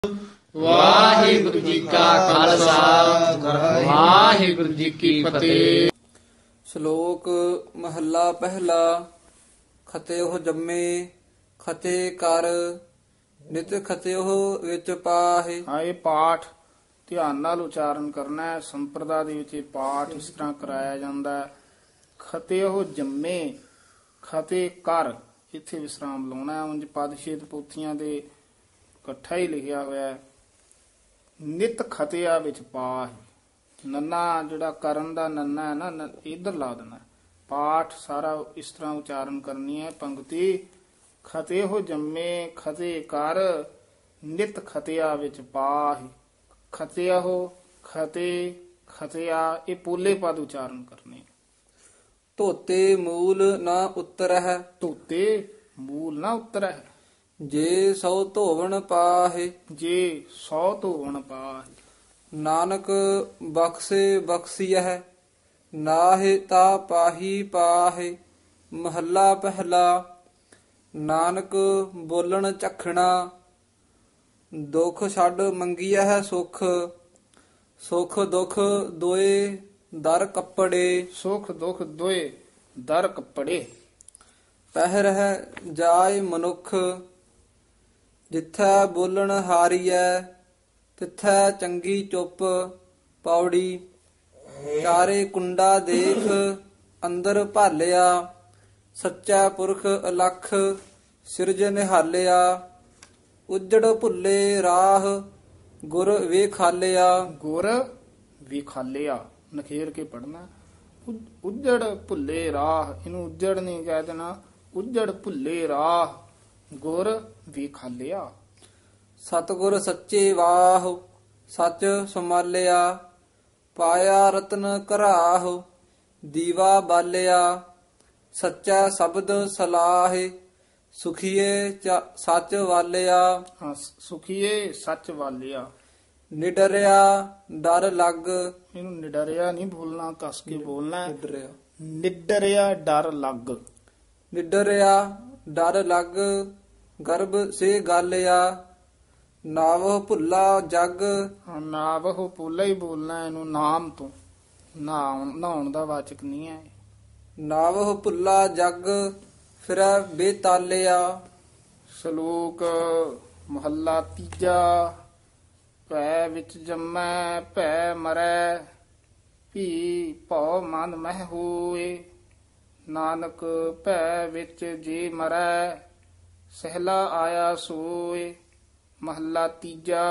ਵਾਹਿਗੁਰੂ ਜੀ ਕਾ ਖਾਲਸਾ ਵਾਹਿਗੁਰੂ ਜੀ ਕੀ ਫਤਿਹ। ਸ਼ਲੋਕ ਮਹੱਲਾ ਪਹਿਲਾ। ਖਤਿਓ ਜੰਮੇ ਖਤੇ ਕਰ ਨਿਤ ਖਤਿਓ ਵਿੱਚ ਪਾਹੇ। ਹਾਂ, ਇਹ ਪਾਠ ਧਿਆਨ ਨਾਲ ਉਚਾਰਨ ਕਰਨਾ ਹੈ। ਸੰਪਰਦਾ ਦੇ ਵਿੱਚ ਇਹ ਪਾਠ ਇਸ ਤਰ੍ਹਾਂ ਕਰਾਇਆ ਜਾਂਦਾ ਹੈ। ਖਤੇ ਉਹ ਜੰਮੇ ਖਤੇ ਕਰ, ਇੱਥੇ ਵਿਸਰਾਮ ਲਾਉਣਾ ਹੈ। ਉਂਝ ਪਦਛੇਦ ਪੋਥੀਆਂ ਦੇ ਇਕੱਠਾ ਹੀ ਲਿਖਿਆ ਹੋਇਆ ਹੈ। ਨਿਤ ਖਤਿਆ ਵਿੱਚ ਪਾਹੇ, ਨੰਨਾ ਜਿਹੜਾ ਕਰਨ ਦਾ ਨੰਨਾ ਹੈ ਨਾ, ਇੱਧਰ ਲਾ ਦੇਣਾ। ਪਾਠ ਸਾਰਾ ਇਸ ਤਰ੍ਹਾਂ ਉਚਾਰਨ ਕਰਨੀ ਹੈ। ਪੰਕਤੀ ਖਤੇ ਹੋ ਜੰਮੇ ਖਤੇ ਕਰ ਨਿਤ ਖਤਿਆ ਵਿੱਚ ਪਾਹੇ। ਖਤਿਆ ਹੋ ਖਤੇ ਖਤਿਆ, ਇਹ ਪੋਲੇ ਪਦ ਉਚਾਰਨ ਕਰਨੇ। ਧੋਤੇ ਮੂਲ ਨਾ ਉਤਰਹਿ ਧੋਤੇ ਮੂਲ ਨਾ ਉਤਰੈ, ਜੇ ਸੋ ਧੋਵਣ ਪਾਹੇ। ਜੇ ਸੌ ਧੋਵਣ ਪਾਹੇ। ਨਾਨਕ ਬਖਸ਼ੇ ਬਖਸ਼ੀਐ ਨਾਹਿ ਤਾ ਪਾਹੀ ਪਾਹੇ। ਮਹੱਲਾ ਪਹਿਲਾ। ਨਾਨਕ ਬੋਲਣ ਝਖਣਾ ਦੁਖ ਛੱਡ ਮੰਗੀਐ ਸੁਖ। ਸੁਖ ਦੁਖ ਦੋਏ ਦਰ ਕੱਪੜੇ। ਸੁਖ ਦੁਖ ਦੋਏ ਦਰ ਕੱਪੜੇ। ਪਹਿਰਹਿ ਜਾਏ ਮਨੁੱਖ ਜਿੱਥੈ ਬੋਲਣ ਹਾਰੀਐ ਤਿੱਥੈ ਚੰਗੀ ਚੁੱਪ। ਪੌੜੀ। ਚਾਰੇ ਕੁੰਡਾ ਦੇਖ ਅੰਦਰ ਭਾਲਿਆ ਸੱਚਾ ਪੁਰਖ ਅਲਖ ਸਿਰਜ ਨਿਹਾਲਿਆ। ਉਜੜ ਭੁੱਲੇ ਰਾਹ ਗੁਰ ਵੇਖਾਲਿਆ। ਗੁਰ ਵਿਖਾਲਿਆ, ਨਖੇਰ ਕੇ ਪੜਨਾ। ਉਜੜ ਭੁੱਲੇ ਰਾਹ, ਇਹਨੂੰ ਉਜੜ ਨਹੀਂ ਕਹਿ ਦੇਣਾ, ਉਜੜ ਭੁੱਲੇ ਰਾਹ ਗੁਰ ਵਿਖਾਲਿਆ। ਸਤਿਗੁਰ ਸੱਚੇ ਵਾਹ ਸੱਚ ਸਮਾਲਿਆ। ਪਾਇਆ ਰਤਨ ਘਰਾਹ ਦੀਵਾ ਬਾਲਿਆ। ਸੱਚਾ ਸ਼ਬਦ ਸਲਾਹੇ ਸੁਖੀਏ ਸੱਚ ਵਾਲਿਆ। ਹਾਂ, ਸੁਖੀਏ ਸੱਚ ਵਾਲਿਆ। ਨਿਡਰਿਆ ਡਰ ਲੱਗ। ਇਹਨੂੰ ਨਿਡਰਿਆ ਨਹੀਂ ਬੋਲਣਾ, ਕਸ ਕੇ ਬੋਲਣਾ। ਨਿਡਰਿਆ ਨਿਡਰਿਆ ਡਰ ਲੱਗ। ਨਿਡਰਿਆ ਡਰ ਲੱਗ ਗਰਭ ਸੇ ਗਾਲਿਆ। ਨਾਵ ਭੁੱਲਾ ਜਗ। ਹਾਂ, ਨਾਵਹੁ ਪੋਲਾ ਹੀ ਬੋਲਣਾ ਇਹਨੂੰ, ਨਾਮ ਤੋਂ। ਨਹਾਉਣ ਦਾ ਵਾਚਕ ਨਹੀਂ ਹੈ। ਨਾਵ ਭੁੱਲਾ ਜਗ ਫਿਰੈ ਬੇਤਾਲਿਆ। ਸ਼ਲੋਕ ਮਹੱਲਾ ਤੀਜਾ। ਭੈ ਵਿੱਚ ਜੰਮੈ ਭੈ ਮਰੈ ਭੀ ਭਉ ਮਨ ਮਹਿ ਹੋਏ। ਨਾਨਕ ਭੈ ਵਿੱਚ ਜੇ ਮਰੈ ਸਹਿਲਾ ਆਇਆ ਸੋਏ। ਮਹੱਲਾ ਤੀਜਾ।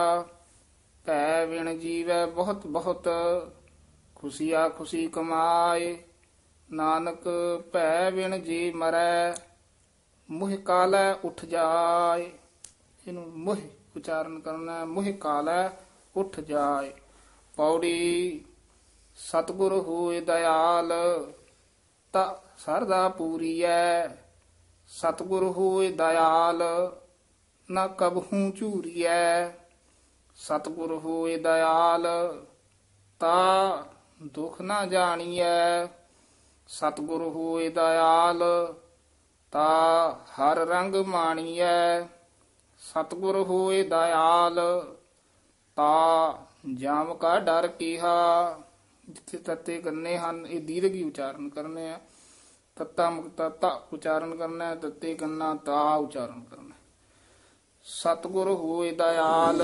ਭੈ ਵਿਣ ਜੀਵੈ ਬਹੁਤ ਬਹੁਤ ਖੁਸ਼ੀਆ ਖੁਸ਼ੀ ਕਮਾਏ। ਨਾਨਕ ਭੈ ਵਿਣ ਜੇ ਮਰੈ ਮੁਹਿ ਕਾਲੈ ਉੱਠ ਜਾਏ। ਇਹਨੂੰ ਮੁਹਿ ਉਚਾਰਨ ਕਰਨਾ, ਮੁਹਿ ਕਾਲੈ ਉੱਠ ਜਾਏ। ਪੌੜੀ। ਸਤਿਗੁਰ ਹੋਏ ਦਇਆਲ ਤਾ ਸਰਦਾ ਪੂਰੀਐ। ਸਤਿਗੁਰ ਹੋਏ ਦਇਆਲ ਨਾ ਕਬਹੂ ਝੂਰੀਐ। ਸਤਿਗੁਰ ਹੋਏ ਦਇਆਲ ਤਾ ਦੁਖ ਨਾ ਜਾਣੀਐ। ਸਤਿਗੁਰ ਹੋਏ ਦਇਆਲ ਤਾ ਹਰ ਰੰਗ ਮਾਣੀਐ। ਸਤਿਗੁਰ ਹੋਏ ਦਇਆਲ ਤਾ ਜਾਮ ਕਾ ਡਰ ਕੀਹਾ। ਜਿੱਥੇ ਤੱਤੇ ਕਰਨੇ ਹਨ ਇਹ ਦੀਰਘ ਉਚਾਰਨ ਕਰਨੇ ਆ। ਤੱਤਾ ਮੁਕਤਾ ਤਾ ਉਚਾਰਨ ਕਰਨਾ ਹੈ, ਤੱਤੇ ਕੰਨਾ ਤਾ ਉਚਾਰਨ ਕਰਨਾ। ਸਤਿਗੁਰ ਹੋਏ ਦਇਆਲ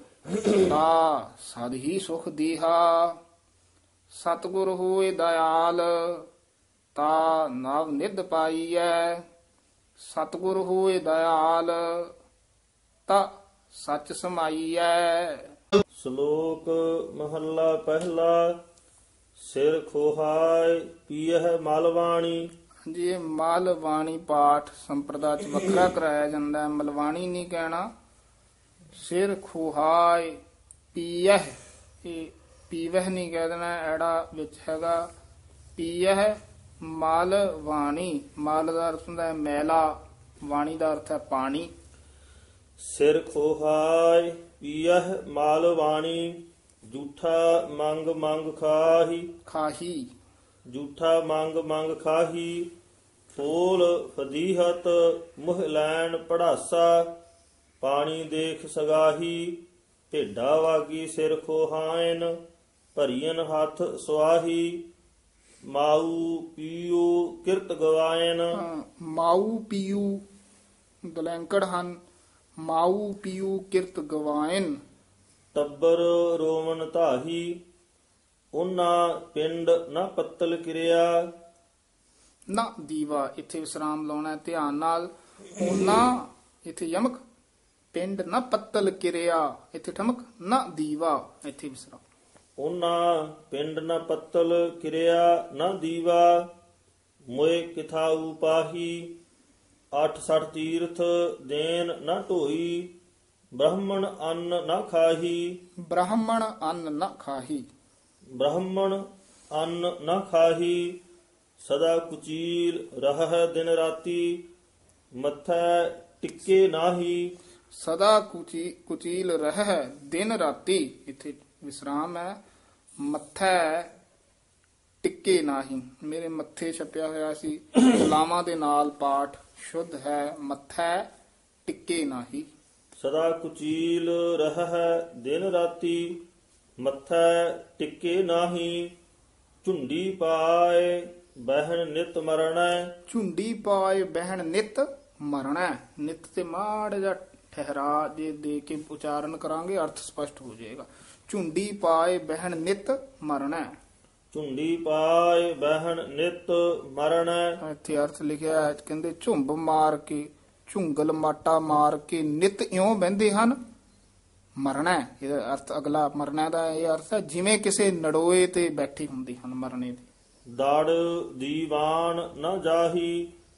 ਤਾ ਸਦ ਹੀ ਸੁਖ ਦੀਹਾ। ਸਤਿਗੁਰ ਹੋਏ ਦਇਆਲ ਤਾ ਨਵ ਨਿਧ ਪਾਈਐ। ਸਤਿਗੁਰ ਹੋਏ ਦਇਆਲ ਤਾ ਸੱਚ ਸਮਾਈਐ। ਸ਼ਲੋਕ ਮਹੱਲਾ ਪਹਿਲਾ। ਸਿਰ ਖੋਹਾਇ ਪੀਐ ਮਲਵਾਣੀ। ਜੀ, ਇਹ ਮਲਵਾਣੀ ਪਾਠ ਸੰਪਰਦਾ ਚ ਵੱਖਰਾ ਕਰਾਇਆ ਜਾਂਦਾ ਹੈ। ਮਲਵਾਣੀ ਨਹੀਂ ਕਹਿਣਾ। ਸਿਰ ਖੋਹਾਇ ਪੀਐ, ਇਹ ਪੀਵਹਿ ਨਹੀਂ ਕਹਿ ਦੇਣਾ, ਐੜਾ ਵਿੱਚ ਹੈਗਾ। ਪੀਐ ਮਲ ਵਾਣੀ। ਮਲ ਦਾ ਅਰਥ ਹੁੰਦਾ ਹੈ ਮੈਲਾ, ਵਾਣੀ ਦਾ ਅਰਥ ਹੈ ਪਾਣੀ। ਸਿਰ ਖੋਹਾਇ ਪੀਐ ਮਲਵਾਣੀ। ਜੂਠਾ ਮੰਗ ਮੰਗ ਖਾਹੀ। ਖਾਹੀ। ਜੂਠਾ ਮੰਗ ਮੰਗ ਖਾਹੀ। ਫੋਲ ਫਦੀਹਤ ਮੁਹ ਲੈਣ ਪੜਾਸਾ। ਪਾਣੀ ਦੇਖ ਸਗਾਹੀ ਢੇਡਾ ਵਾਗੀ ਸਿਰ ਖੋਹਾਇਨ ਭਰੀਨ ਹੱਥ ਸੁਆਹੀ ਮਾਊ ਪੀਊ ਕਿਰਤ ਗਵਾਇਨ। ਮਾਊ ਪੀਊ ਦਲੈਂਕੜ ਹਨ। ਮਾਊ ਪੀਊ ਕਿਰਤ ਗਵਾਇਨ। ਟੱਬਰ ਰੋਵਨ ਧਾਹੀ ਉਹਨਾਂ ਪਿੰਡ ਨਾ ਪੱਤਲ ਕਿਰਿਆ। ਨਾ ਦੀਵਾ ਇੱਥੇ ਵਿਸਰਾਮ ਲਾਉਣਾ ਹੈ, ਧਿਆਨ ਨਾਲ। ਉਹਨਾਂ ਇੱਥੇ ਯਮਕ, ਪਿੰਡ ਨਾ ਪੱਤਲ ਕਿਰਿਆ ਇੱਥੇ ਠਮਕ, ਨਾ ਦੀਵਾ ਇੱਥੇ ਵਿਸਰਾਮ। ਉਹਨਾਂ ਪਿੰਡ ਨਾ ਪੱਤਲ ਕਿਰਿਆ ਨਾ ਦੀਵਾ ਮੋਏ ਕਿਥਾਊ ਪਾਹੀ 860 ਤੀਰਥ ਦੇਨ ਨਾ ਢੋਈ ਬ੍ਰਾਹਮਣ ਅੰਨ ਨਾ ਖਾਹੀ। ਬ੍ਰਾਹਮਣ ਅੰਨ ਨਾ ਖਾਹੀ। ਬ੍ਰਾਹਮਣ ਅੰਨ ਨਾ ਖਾਹੀ ਸਦਾ ਕੁਚੀਲ ਰਹਿ ਦਿਨ ਰਾਤੀ ਮੱਥੈ ਟਿੱਕੇ ਨਾਹੀ। ਸਦਾ ਕੁਚੀਲ ਰਹਿ ਦਿਨ ਰਾਤੀ ਇੱਥੇ ਵਿਸਰਾਮ ਹੈ। ਮੱਥੈ ਟਿੱਕੇ ਨਾਹੀ, ਮੇਰੇ ਮੱਥੇ ਛਪਿਆ ਹੋਇਆ ਸੀ, ਲਾਵਾਂ ਦੇ ਨਾਲ ਪਾਠ ਸ਼ੁੱਧ ਹੈ। ਮੱਥੈ ਟਿੱਕੇ ਨਾਹੀ। ਸਦਾ ਕੁਚੀਲ ਰਹਿ ਦਿਨ ਰਾਤੀ ਮੱਥੈ ਟਿੱਕੇ ਨਾਹੀ ਝੁੰਡੀ ਪਾਏ ਬਹਿਣ ਨਿਤ ਮਰਣੈ। ਝੁੰਡੀ ਪਾਏ ਬਹਿਣ ਨਿਤ ਮਰਣਾ। ਨਿਤ ਤੇ ਮਾੜ ਜਾਂ ਠਹਿਰਾ ਜੇ ਦੇ ਕੇ ਉਚਾਰਨ ਕਰਾਂਗੇ ਅਰਥ ਸਪਸ਼ਟ ਹੋ ਜਾਏਗਾ। ਝੁੰਡੀ ਪਾਏ ਬਹਿਣ ਨਿਤ ਮਰਣਾ। ਝੁੰਡੀ ਪਾਏ ਬਹਿਣ ਨਿਤ ਮਰਣੈ। ਇੱਥੇ ਅਰਥ ਲਿਖਿਆ ਹੈ, ਕਹਿੰਦੇ ਝੁੰਬ ਮਾਰ ਕੇ, ਝੁੰਗਲ ਮਾਟਾ ਮਾਰ ਕੇ ਨਿਤ ਇਉਂ ਬਹਿੰਦੇ ਹਨ ਮਰਣਾ। ਇਹਦਾ ਅਰਥ ਅਗਲਾ ਮਰਨਾ ਦਾ ਇਹ ਅਰਥ ਹੈ ਜਿਵੇਂ ਕਿਸੇ ਨੜੋਏ ਤੇ ਬੈਠੇ ਹੁੰਦੇ ਹਨ ਮਰਨੇ ਦੇ। ਦੜ ਦੀਵਾਨ ਨਾ ਜਾਹੀ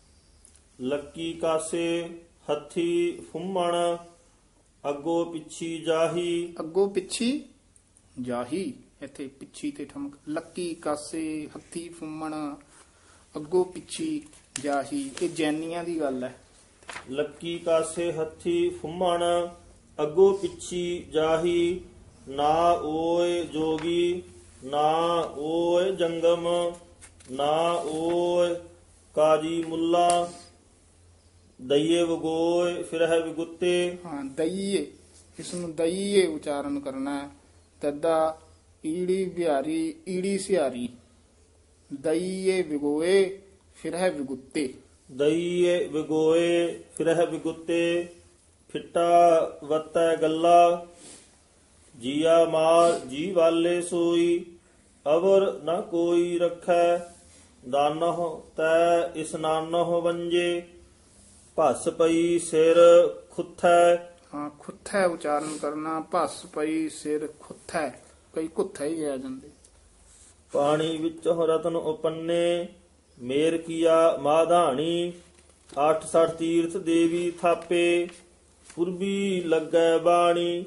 ਲੱਕੀ ਕਾਸੇ ਹੱਥੀ ਫੁੰਮਣ ਅੱਗੋ ਪਿੱਛੀ ਜਾਹੀ। ਅੱਗੋ ਪਿੱਛੀ ਜਾਹੀ ਇੱਥੇ ਪਿੱਛੀ ਤੇ ਠਮਕ। ਲੱਕੀ ਕਾਸੇ ਹੱਥੀ ਫੁੰਮਣ ਅੱਗੋ ਪਿੱਛੀ ਜਾਹੀ, ਇਹ ਜੈਨੀਆਂ ਦੀ ਗੱਲ ਹੈ। ਲੱਕੀ ਕਾਸੇ ਹੱਥੀ ਫੁੰਮਣ ਅੱਗੋ ਪਿੱਛੀ ਜਾਹੀ ਨਾ ਓਏ ਜੋਗੀ ਨਾ ਓਏ ਜੰਗਮ ਨਾ ਓਏ ਕਾਜੀ ਮੁੱਲਾ ਦਈਏ ਵਗੋਏ ਫਿਰਹਿ ਵਿਗੁੱਤੇ। ਹਾਂ ਦਈਏ, ਇਸ ਨੂੰ ਦਈਏ ਉਚਾਰਨ ਕਰਨਾ ਹੈ। ਤਦਾ ਈੜੀ ਬਿਹਾਰੀ ਈੜੀ ਸਿਹਾਰੀ ਦਈਏ ਵਿਗੋਏ ਫਿਰ ਹੈ ਵਿਗੁੱਤੇ। ਦਈਏ ਵਿਗੋਏ ਫਿਰਹਿ ਵਿਗੁੱਤੇ ਫਿੱਟਾ ਵੱਤੈ ਗੱਲਾ ਜੀਆ ਮਾਰ ਜੀ ਵਾਲੇ ਸੋਈ ਅਵਰ ਨਾ ਕੋਈ ਰੱਖੈ ਦਾਨਹੁ ਤੈ ਇਸਨਾਨਹੁ ਵੰਜੇ ਭਸ ਪਈ ਸਿਰ ਖੁੱਥੈ। ਹਾਂ ਖੁੱਥੈ ਉਚਾਰਨ ਕਰਨਾ। ਭਸ ਪਈ ਸਿਰ ਖੁੱਥੈ, ਕਈ ਖੁੱਥੈ ਹੀ ਆ ਜਾਂਦੇ। ਪਾਣੀ ਵਿੱਚੋਂ ਰਤਨ ਉਪੰਨੇ ਮੇਰ ਕੀਆ ਮਾਧਾਣੀ 860 ਤੀਰਥ ਦੇਵੀ ਥਾਪੇ ਪੁਰਬੀ ਲੱਗੈ ਬਾਣੀ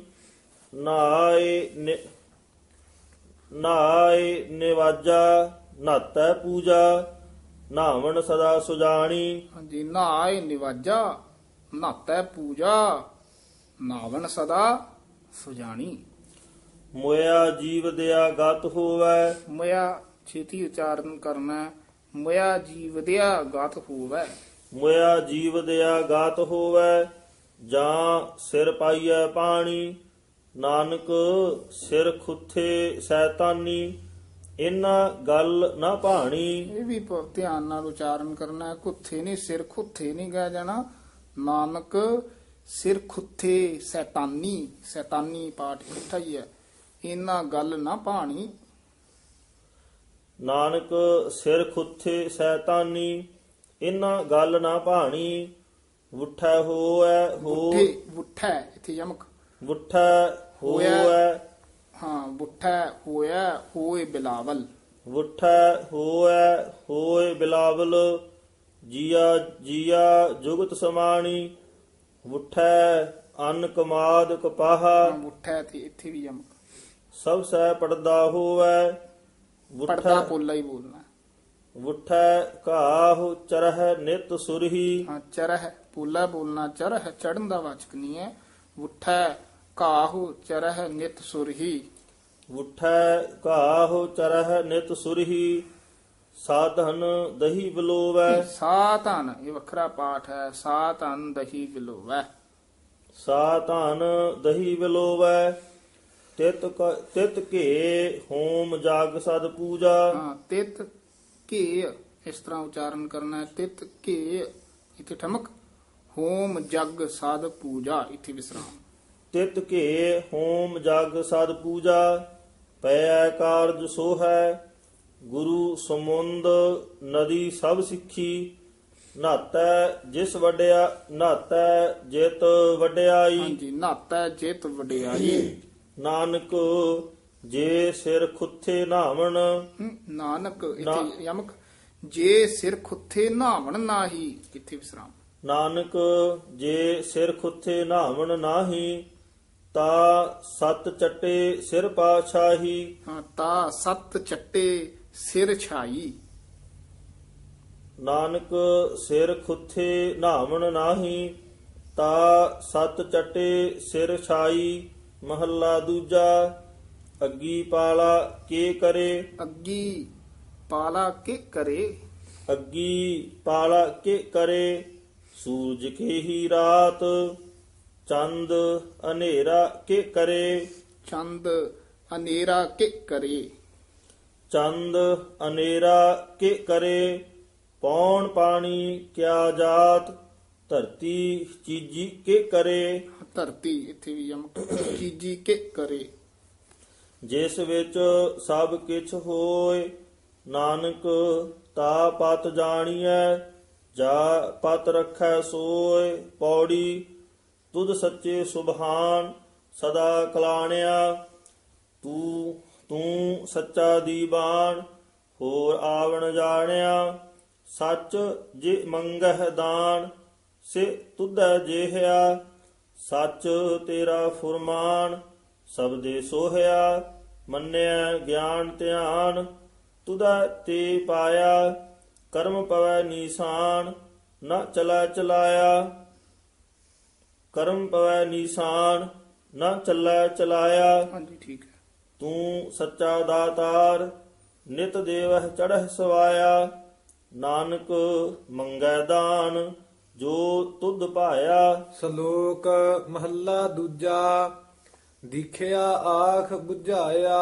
ਨਾਏ ਨਿਵਾਜਾ ਨਾਤੈ ਪੂਜਾ ਨਾਵਣ ਸਦਾ ਸੁਜਾਣੀ। ਹਾਂਜੀ ਨਹਾਏ ਨਿਵਾਜਾ ਨਾਤੈ ਪੂਜਾ ਨਾਵਣ ਸਦਾ ਸੁਜਾਣੀ। ਮੋਇਆ ਜੀਵ ਦਿਆ ਗਤ ਹੋਵੈ। ਮੋਇਆ ਛੇਤੀ ਉਚਾਰਨ ਕਰਨਾ। ਮੋਇਆ ਜੀਵ ਦਿਆ ਗਤ ਹੋਵੈ। ਮੋਇਆ ਜੀਵ ਦਿਆ ਗਾਤ ਹੋਵੈ ਜਾਂ ਸਿਰ ਪਾਈਐ ਪਾਣੀ ਨਾਨਕ ਸਿਰ ਖੁੱਥੇ ਸੈਤਾਨੀ ਇਨਾ ਗੱਲ ਨਾ ਭਾਣੀ। ਇਹ ਵੀ ਧਿਆਨ ਨਾਲ ਉਚਾਰਨ ਕਰਨਾ ਹੈ। ਖੁੱਥੇ ਨਹੀਂ, ਸਿਰ ਖੁੱਥੇ ਨਹੀਂ ਕਹਿ ਜਾਣਾ। ਨਾਨਕ ਸਿਰ ਖੁੱਥੇ ਸੈਤਾਨੀ, ਸੈਤਾਨੀ ਪਾਠ ਇਕੱਠਾ ਹੀ ਹੈ। ਇਨਾ ਗੱਲ ਨਾ ਭਾਣੀ। ਨਾਨਕ ਸਿਰ ਖੁੱਥੇ ਸੈਤਾਨੀ ਇਨਾ ਗੱਲ ਨਾ ਭਾਣੀ ਵੁੱਠੈ ਹੋਐ ਹੋ ਵੁੱਠੈ ਇੱਥੇ ਯਮਕ। ਵੁੱਠੈ ਹੋਐ ਹਾਂ ਵੁੱਠੈ ਹੋਇਆ ਹੋਏ ਬਿਲਾਵਲ। ਵੁੱਠੈ ਹੋਐ ਹੋਏ ਬਿਲਾਵਲ ਜੀਆ ਜੀਆ ਜੁਗਤ ਸਮਾਣੀ ਵੁੱਠੈ ਅੰਨ ਕਮਾਦ ਕਪਾਹਾ। ਵੁੱਠੈ ਤੇ ਇੱਥੇ ਵੀ ਯਮਕ। ਸਭ ਸਹਿ ਪੜਦਾ ਹੋਵੈ ਪੜਦਾ ਪੋਲਾ ਹੀ ਬੋਲਣਾ। ਵੁੱਠੈ ਘਾਹੁ ਚਰਹਿ ਨਿਤ ਸੁਰਹੀ। ਹਾਂ ਚਰਹਿ ਪੋਲਾ ਬੋਲਣਾ। ਚਰਹਿ ਚੜਨ ਦਾ ਵਾਚਕ ਨਹੀਂ ਹੈ। ਵੁੱਠੈ ਘਾਹੁ ਚਰਹਿ ਨਿਤ ਸੁਰਹੀ। ਵੁੱਠੈ ਘਾਹੁ ਚਰਹਿ ਨਿਤ ਸੁਰਹੀ ਸਾਧਨ ਦਹੀ ਬਲੋਵੈ। ਸਾਧਨ ਇਹ ਵੱਖਰਾ ਪਾਠ ਹੈ। ਸਾਧਨ ਦਹੀ ਬਿਲੋਵੈ। ਸਾਧਨ ਦਹੀ ਬਲੋਵੈ ਤਿਤ ਕੇ ਹੋਮ ਜਗ ਸਦ ਪੂਜਾ। ਹਾਂ, ਤਿਤ ਕੇ ਇਸ ਤਰ੍ਹਾਂ ਉਚਾਰਨ ਕਰਨਾ ਹੈ। ਤਿਤ ਕੇ ਇੱਥੇ ਠਮਕ, ਹੋਮ ਜਗ ਸਦ ਪੂਜਾ ਇੱਥੇ ਵਿਸਰਾਮ। ਤਿਤ ਕੇ ਹੋਮ ਜਗ ਸਦ ਪੂਜਾ, ਪੈ ਕਾਰਜ ਸੋ ਹੈ। ਗੁਰੂ ਸਮੁੰਦ ਨਦੀ ਸਭ ਸਿੱਖੀ, ਨਾਤੈ ਜਿਸ ਵੱਡਿਆ ਨਾਤੈ ਜਿਤ ਵਡਿਆਈ। ਹਾਂਜੀ, ਨਾਤਾ ਜਿਤ ਵਡਿਆਈ। ਨਾਨਕ ਜੇ ਸਿਰ ਖੁੱਥੇ ਨਾਵਣ। ਨਾਨਕ ਇੱਥੇ ਯਮਕ, ਜੇ ਸਿਰ ਖੁੱਥੇ ਨਹਾਵਣ ਨਾਹੀ ਇੱਥੇ ਵਿਸਰਾਮ। ਨਾਨਕ ਜੇ ਸਿਰ ਖੁੱਥੇ ਨਾਵਣ ਨਾਹੀ, ਤਾ ਸਤ ਚੱਟੇ ਸਿਰ ਪਾਛਾਹੀ। ਹਾਂ, ਤਾ ਸੱਤ ਚੱਟੇ ਸਿਰ ਛਾਈ। ਨਾਨਕ ਸਿਰ ਖੁੱਥੇ ਨਾਵਣ ਨਾਹੀ, ਤਾ ਸਤ ਚੱਟੇ ਸਿਰ ਛਾਈ। ਮਹੱਲਾ ਦੂਜਾ। ਅੱਗੀ ਪਾਲਾ ਕੇ ਕਰੇ। ਅੱਗੀ ਪਾਲਾ ਕੇ ਕਰੇ। ਅੱਗੀ ਪਾਲਾ ਕੇ ਕਰੇ, ਸੂਰਜ ਕੇ ਹੀ ਰਾਤ। ਚੰਦ ਹਨੇਰਾ ਕੇ ਕਰੇ। ਚੰਦ ਹਨੇਰਾ ਕੇ ਕਰੇ। ਚੰਦ ਹਨੇਰਾ ਕੇ ਕਰੇ, ਪੌਣ ਪਾਣੀ ਕਿਆ ਜਾਤ। ਧਰਤੀ ਚੀਜੀ ਕੇ ਕਰੇ। ਧਰਤੀ ਇੱਥੇ ਵੀ ਯਮਕ, ਚੀਜੀ ਕੇ ਕਰੇ। ਜਿਸ ਵਿੱਚ ਸਭ ਕਿਛ ਹੋਏ, ਨਾਨਕ ਤਾ ਪਤ ਜਾਣੀਐ। ਜਾ ਪਤ ਰਖੈ ਸੋਏ। ਪੌੜੀ ਤੁਧ ਸੱਚੇ ਸੁਭਾਨ, ਸਦਾ ਕਲਾਣਿਆ। ਤੂੰ ਸੱਚਾ ਦੀਵਾਨ, ਹੋਰ ਆਵਣ ਜਾਣਿਆ। ਸੱਚ ਜੇ ਮੰਗਹਿ ਦਾਨ, ਸੇ ਤੁਧੈ ਜੇਹਿਆ। ਸੱਚ ਤੇਰਾ ਫੁਰਮਾਨ, ਸਬਦੇ ਸੋਹਿਆ। ਮੰਨਿਆ ਗਿਆਨ ਧਿਆਨ, ਤੁਧੈ ਤੇ ਪਾਇਆ। ਕਰਮ ਪਵੈ ਨੀਸਾਨ, ਨਾ ਚਲਾ ਚਲਾਇਆ। ਕਰਮ ਪਵੈ ਨੀਸਾਨ, ਨਾ ਚੱਲੈ ਚਲਾਇਆ। ਹਾਂਜੀ, ਠੀਕ ਹੈ। ਤੂੰ ਸੱਚਾ ਦਾਤਾਰ, ਨਿਤ ਦੇਵਹਿ ਚੜ੍ਹੈ ਸਵਾਇਆ। ਨਾਨਕ ਮੰਗੈ ਦਾਨ, ਜੋ ਤੁਧ ਭਾਇਆ। ਸ਼ਲੋਕ ਮਹੱਲਾ ਦੂਜਾ। ਦੀਖਿਆ ਆਖ 부ਝਾਇਆ,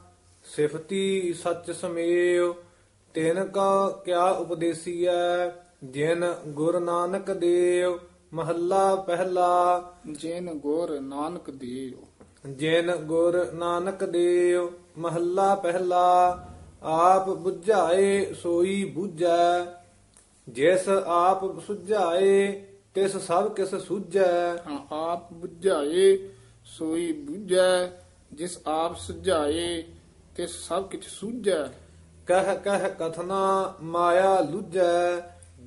ਸਿਫਤੀ ਸੱਚ ਸਮੇਵ। ਤਿਨ ਕਾ ਕਿਆ ਉਪਦੇਸੀਐ, ਜਿਨ ਗੁਰ ਨਾਨਕ ਦੇਵ। ਮਹੱਲਾ ਪਹਿਲਾ। ਜਿਨ ਗੁਰ ਨਾਨਕ ਦੇਵ। ਜਿਨ ਗੁਰ ਨਾਨਕ ਦੇਵ। ਮਹੱਲਾ ਪਹਿਲਾ। ਆਪ 부ਝਾਏ ਸੋਈ ਬੁਝੈ, ਜਿਸ ਆਪ ਸੁਝਾਏ ਤਿਸ ਸਭ ਕਿਸ ਸੁਝੈ। ਹਾਂ, ਆਪ 부ਝਾਏ ਸੋਈ ਬੁਝੈ, ਜਿਸ ਆਪ ਸੁਝਾਏ ਤਿਸ ਸਭ ਕਿਛ ਸੂਝੈ। ਕਹਿ ਕਹਿ ਕਥਨਾ ਮਾਇਆ ਲੁਝੈ।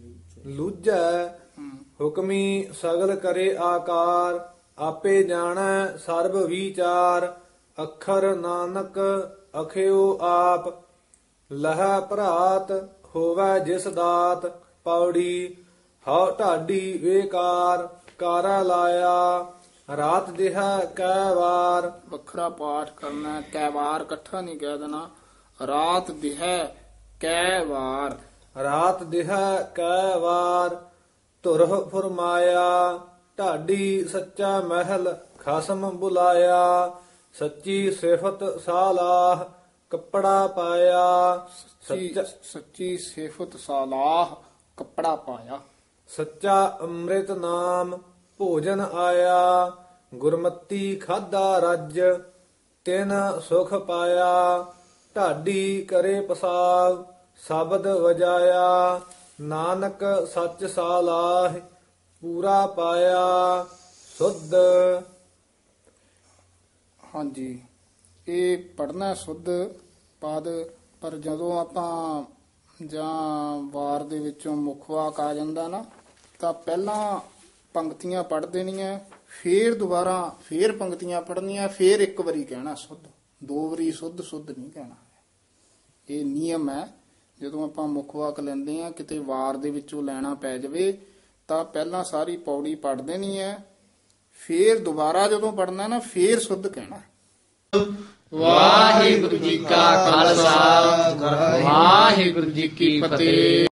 ਲੁਝੈ ਹੁਕਮੀ ਸਗਲ ਕਰੇ ਆਕਾਰ, ਆਪੇ ਜਾਣੈ ਸਰਬ ਵਿਚਾਰ। ਅੱਖਰ ਨਾਨਕ ਅਖਿਓ ਆਪ, ਲਹੈ ਭਰਾਤ ਹੋਵੈ ਜਿਸ ਦਾਤ। ਪੌੜੀ ਹਉ ਢਾਡੀ ਵੇਕਾਰ, ਕਾਰਾ ਲਾਇਆ। ਰਾਤ ਦਿਹਾ ਕੈ ਵਾਰ। ਵੱਖਰਾ ਪਾਠ ਕਰਨਾ, ਕੈ ਵਾਰ ਇਕੱਠਾ ਨਹੀਂ ਕਹਿ ਦੇਣਾ। ਰਾਤ ਦਿਹੈ ਕੈ ਵਾਰ। ਰਾਤ ਦਿਹਾ ਕੈ ਵਾਰ, ਧੁਰਹ ਫੁਰਮਾਇਆ। ਢਾਡੀ ਸੱਚਾ ਮਹਿਲ ਖਸਮ ਬੁਲਾਇਆ। ਸੱਚੀ ਸਿਫਤ ਸਾਲਾਹ, ਕੱਪੜਾ ਪਾਇਆ। ਸੱਚੀ ਸਿਫਤ ਸਾਲਾਹ, ਕੱਪੜਾ ਪਾਇਆ। ਸੱਚਾ ਅੰਮ੍ਰਿਤ ਨਾਮ ਭੋਜਨ ਆਇਆ। ਗੁਰਮਤੀ ਖਾਧਾ ਰੱਜ, ਤਿਨ ਸੁਖ ਪਾਇਆ। ਢਾਡੀ ਕਰੇ ਪਸਾਵ, ਸ਼ਬਦ ਵਜਾਇਆ। ਨਾਨਕ ਸੱਚ ਸਾਲਾਹ, ਪੂਰਾ ਪਾਇਆ। ਸੁਧ। ਹਾਂਜੀ, ਇਹ ਪੜਨਾ ਸੁਧ ਪਦ। ਪਰ ਜਦੋਂ ਆਪਾਂ ਜਾਂ ਵਾਰ ਦੇ ਵਿੱਚੋਂ ਮੁੱਖ ਵਾਕ ਆ ਜਾਂਦਾ ਨਾ, ਤਾਂ ਪਹਿਲਾਂ ਪੰਕਤੀਆਂ ਪੜ੍ਹ ਦੇਣੀਆਂ, ਫੇਰ ਦੁਬਾਰਾ ਫੇਰ ਪੰਕਤੀਆਂ ਪੜ੍ਹਨੀਆਂ, ਫੇਰ ਇੱਕ ਵਾਰੀ ਕਹਿਣਾ ਸੁਧ। ਦੋ ਵਾਰੀ ਸੁਧ ਸੁਧ ਨਹੀਂ ਕਹਿਣਾ। ਇਹ ਨਿਯਮ ਹੈ। ਜਦੋਂ ਆਪਾਂ ਮੁੱਖ ਵਾਕ ਲੈਂਦੇ ਆ, ਕਿਤੇ ਵਾਰ ਦੇ ਵਿੱਚੋਂ ਲੈਣਾ ਪੈ ਜਾਵੇ, ਤਾਂ ਪਹਿਲਾਂ ਸਾਰੀ ਪੌੜੀ ਪੜ੍ਹ ਦੇਣੀ ਹੈ, ਫੇਰ ਦੁਬਾਰਾ ਜਦੋਂ ਪੜ੍ਹਨਾ ਨਾ, ਫੇਰ ਸੁਧ ਕਹਿਣਾ। ਵਾਹਿਗੁਰੂ ਜੀ ਕਾ ਖਾਲਸਾ, ਵਾਹਿਗੁਰੂ ਜੀ ਕੀ ਫਤਿਹ।